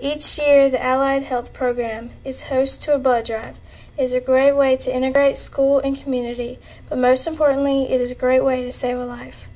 Each year, the Allied Health Program is host to a blood drive. It is a great way to integrate school and community, but most importantly, it is a great way to save a life.